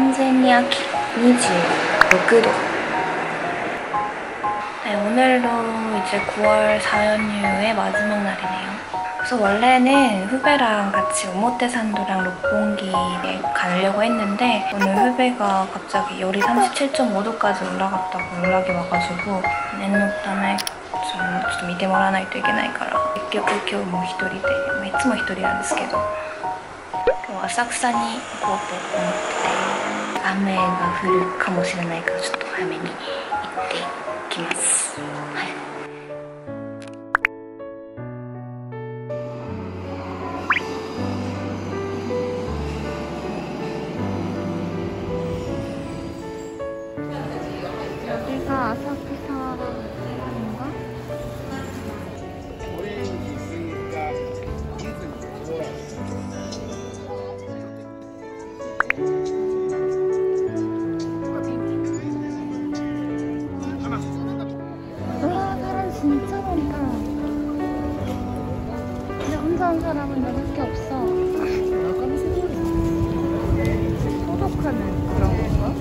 完全に秋。26도. 네, 오늘도 이제 9월 4연휴의 마지막 날이네요. 그래서 원래는 후배랑 같이 오모테산도랑 록봉기에 가려고 했는데 오늘 후배가 갑자기 열이 37.5도까지 올라갔다고 연락이 와가지고念のためちょっと見てもらわないといけないから結局今日も一人で、いつも一人なんですけど今日は浅草に行こうと思ってて雨が降るかもしれないからちょっと早めに行ってきます。はい。여기가 아사쿠사인가? 와, 사람 진짜 많다. 근데 혼자 온 사람은 나밖에 없어. 소독하는 그런 건가?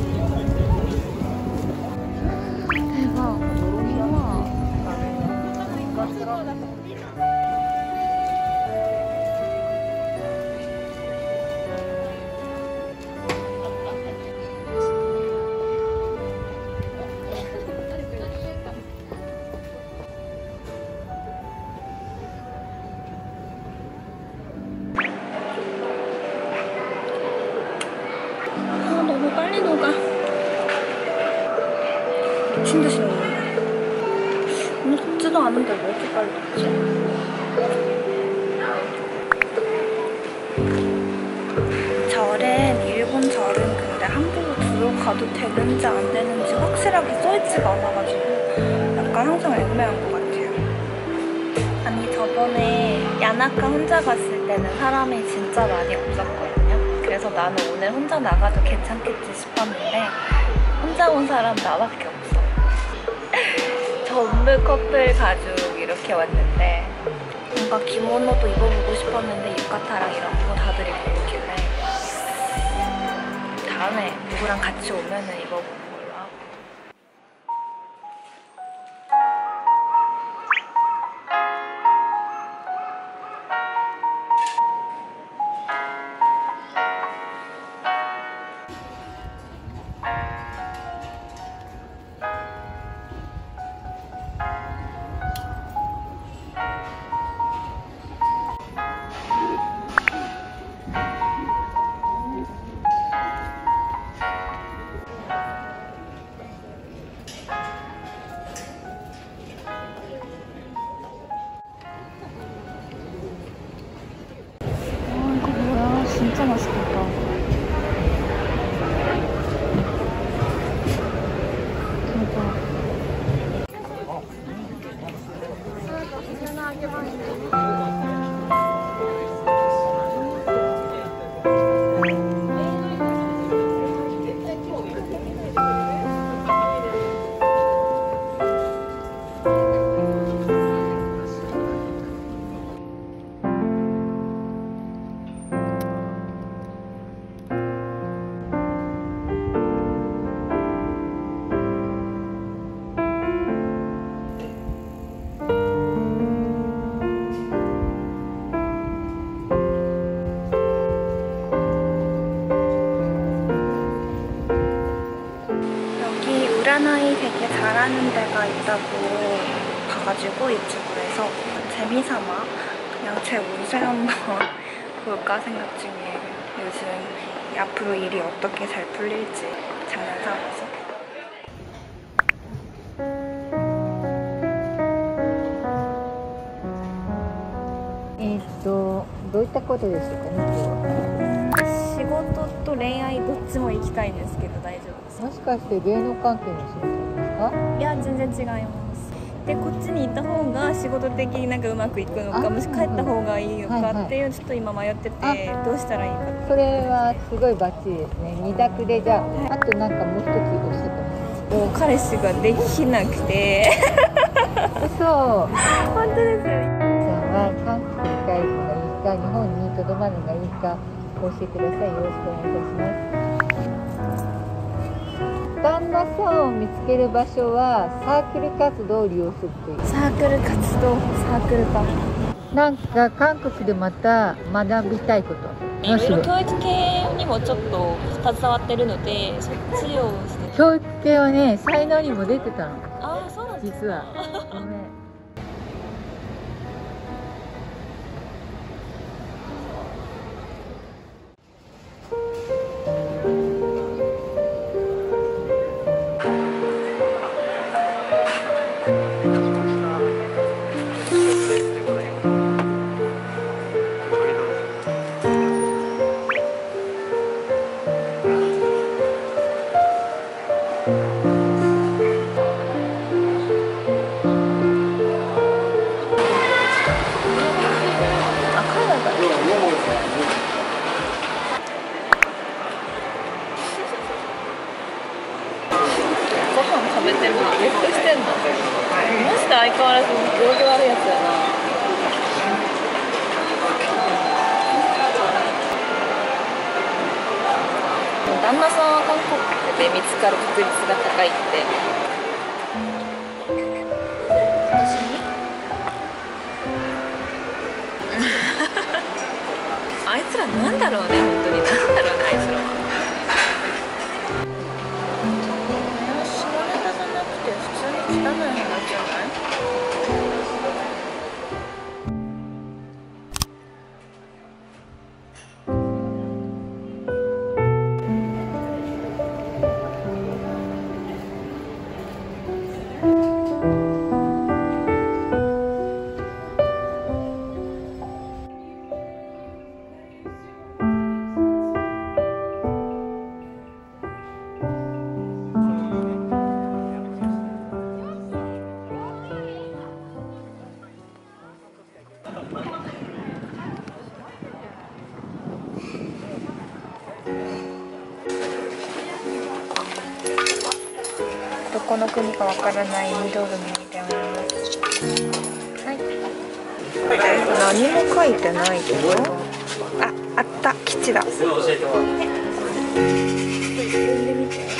대박. 우와. 너무 빨리 녹아. 미친 듯이 녹는다. 오늘 덥지도 않은데 왜 이렇게 빨리 녹지? 절은 일본 절은 근데 함부로 들어가도 되는지 안 되는지 확실하게 써있지가 않아가지고 약간 항상 애매한 것 같아요. 아니 저번에 야나카 혼자 갔을 때는 사람이 진짜 많이 없었거든요. 그래서 나는 오늘 혼자 나가도 괜찮겠지 싶었는데 혼자 온 사람 나밖에 없어. 전부 커플 가족 이렇게 왔는데 뭔가 기모노도 입어보고 싶었는데 유카타랑 이런 거 다들 입고 오길래 다음에 누구랑 같이 오면은 입어보는 걸로 하고. 진짜 맛있겠다. 우라나이 되게 잘하는 데가 있다고 봐가지고 유튜브로 해서 재미삼아 그냥 제 운세 한번 볼까 생각 중이에요. 요즘 앞으로 일이 어떻게 잘 풀릴지 장난삼아서. どういったことでしょうかね、今日は。 仕事と恋愛どっちも行きたいんですけど大丈夫ですか？ もしかして芸能関係の仕事ですか？ いや全然違います。でこっちに行った方が仕事的になんかうまくいくのか、もし帰った方がいいのかっていうちょっと今迷ってて、どうしたらいいか。 それはすごいバッチリですね。二択でじゃあ、あとなんかもう一つおっしゃってます。 彼氏ができなくて。 嘘。 本当ですよ。 韓国に帰るのがいいか、日本にとどまるのがいいか教えてください。よろしくお願いいたします。 旦那さんを見つける場所はサークル活動を利用するという。 サークル活動、サークルか。 なんか韓国でまた学びたいこと。 いろいろ教育系にもちょっと携わってるので、そっちをして。 教育系はね、才能にも出てたの。 ああ、そうなんですか。 実は。ごめん。 食べてるのゲットしてんの。マジで相変わらず行儀悪いやつやな。旦那さんは韓国で見つかる確率が高いって。私にあいつらなんだろうね、本当になんだろうね、あいつらは。汚い話じゃない？どこの国かわからない二度組みたいな。はい。何も書いてないけど。あ、あった、基地だ。読んでみて。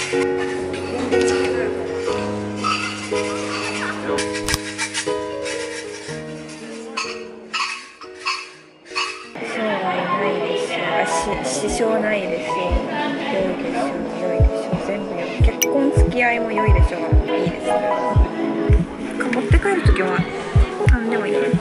そうはいないですよ。支障ないですよ。良いでしょう。良いでしょう。全部よ。結婚付き合いも良いでしょう。いいですね。持って帰るときは何でもいい。